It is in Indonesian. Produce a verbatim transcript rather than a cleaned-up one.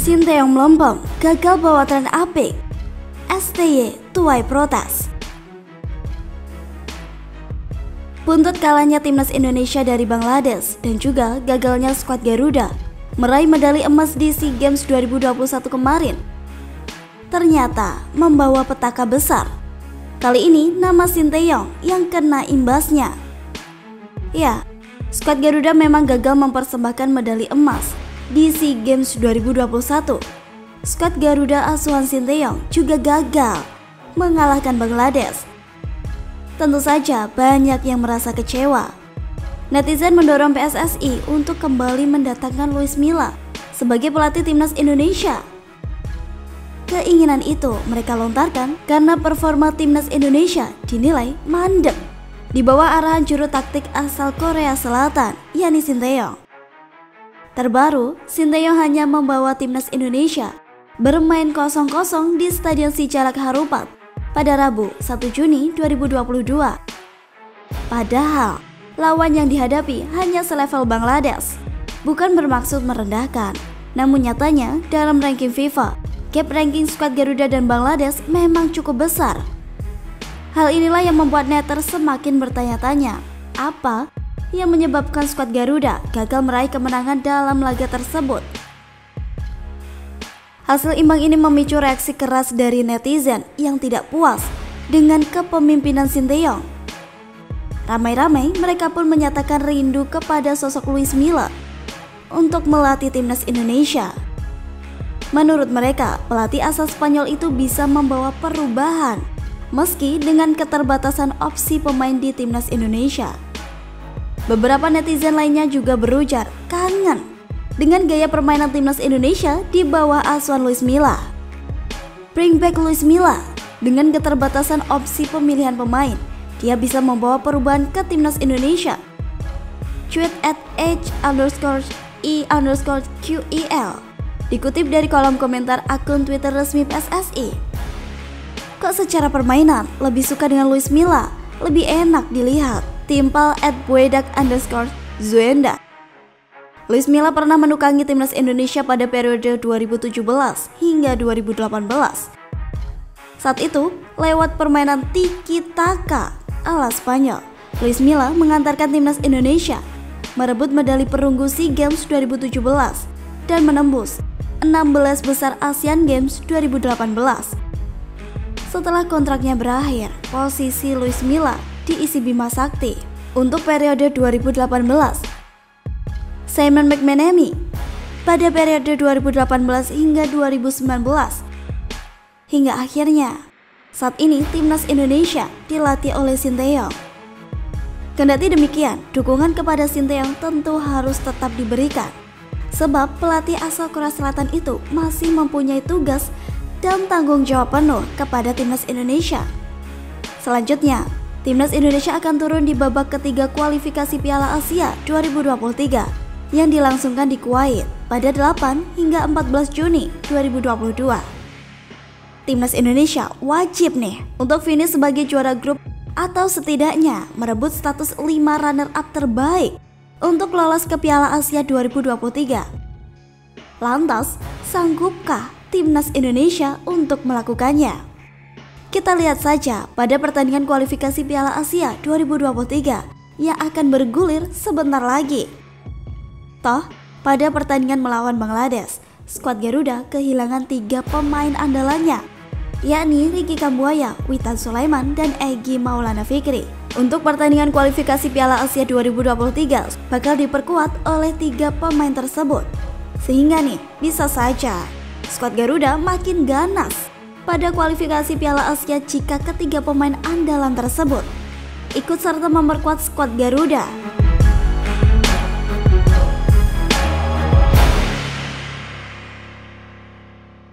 Sinteyong melempem, gagal bawa tren apik. S T Y tuai protes. Buntut kalahnya timnas Indonesia dari Bangladesh dan juga gagalnya skuad Garuda meraih medali emas di SEA Games dua ribu dua puluh satu kemarin, ternyata membawa petaka besar. Kali ini nama Sinteyong yang kena imbasnya. Ya, skuad Garuda memang gagal mempersembahkan medali emas di SEA Games dua ribu dua puluh satu. Skuad Garuda asuhan Sinteyong juga gagal mengalahkan Bangladesh. Tentu saja banyak yang merasa kecewa. Netizen mendorong P S S I untuk kembali mendatangkan Luis Milla sebagai pelatih timnas Indonesia. Keinginan itu mereka lontarkan karena performa timnas Indonesia dinilai mandek di bawah arahan juru taktik asal Korea Selatan, yakni Sinteyong. Terbaru, Sinteyong hanya membawa timnas Indonesia bermain kosong kosong di Stadion Sijalak Harupat pada Rabu satu Juni dua ribu dua puluh dua. Padahal lawan yang dihadapi hanya selevel Bangladesh. Bukan bermaksud merendahkan, namun nyatanya dalam ranking FIFA, gap ranking skuad Garuda dan Bangladesh memang cukup besar. Hal inilah yang membuat neters semakin bertanya-tanya, apa yang menyebabkan skuad Garuda gagal meraih kemenangan dalam laga tersebut. Hasil imbang ini memicu reaksi keras dari netizen yang tidak puas dengan kepemimpinan Sinteyong. Ramai-ramai mereka pun menyatakan rindu kepada sosok Luis Milla untuk melatih timnas Indonesia. Menurut mereka, pelatih asal Spanyol itu bisa membawa perubahan meski dengan keterbatasan opsi pemain di timnas Indonesia. Beberapa netizen lainnya juga berujar kangen dengan gaya permainan timnas Indonesia di bawah asuhan Luis Milla. Bring back Luis Milla. Dengan keterbatasan opsi pemilihan pemain, dia bisa membawa perubahan ke timnas Indonesia. Tweet at h underscore e underscore qel dikutip dari kolom komentar akun Twitter resmi P S S I. Kok secara permainan lebih suka dengan Luis Milla? Lebih enak dilihat. Timpal at buedak underscore zuenda. Luis Milla pernah menukangi timnas Indonesia pada periode dua ribu tujuh belas hingga dua ribu delapan belas. Saat itu, lewat permainan tiki-taka ala Spanyol, Luis Milla mengantarkan timnas Indonesia merebut medali perunggu SEA Games dua ribu tujuh belas dan menembus enam belas besar Asian Games dua ribu delapan belas. Setelah kontraknya berakhir, posisi Luis Milla diisi Bima Sakti untuk periode dua ribu delapan belas. Simon McManamy pada periode dua ribu delapan belas hingga dua ribu sembilan belas. Hingga akhirnya, saat ini timnas Indonesia dilatih oleh Sinteyong. Kendati demikian, dukungan kepada Sinteyong tentu harus tetap diberikan, sebab pelatih asal Korea Selatan itu masih mempunyai tugas dan tanggung jawab penuh kepada timnas Indonesia. Selanjutnya, timnas Indonesia akan turun di babak ketiga kualifikasi Piala Asia dua ribu dua puluh tiga yang dilangsungkan di Kuwait pada delapan hingga empat belas Juni dua ribu dua puluh dua. Timnas Indonesia wajib nih untuk finish sebagai juara grup atau setidaknya merebut status lima runner-up terbaik untuk lolos ke Piala Asia dua ribu dua puluh tiga. Lantas, sanggupkah timnas Indonesia untuk melakukannya? Kita lihat saja pada pertandingan kualifikasi Piala Asia dua ribu dua puluh tiga yang akan bergulir sebentar lagi. Toh, pada pertandingan melawan Bangladesh, skuad Garuda kehilangan tiga pemain andalannya, yakni Ricky Kambuaya, Witan Sulaiman, dan Egy Maulana Fikri. Untuk pertandingan kualifikasi Piala Asia dua ribu dua puluh tiga bakal diperkuat oleh tiga pemain tersebut. Sehingga nih, bisa saja skuad Garuda makin ganas pada kualifikasi Piala Asia jika ketiga pemain andalan tersebut ikut serta memperkuat skuad Garuda.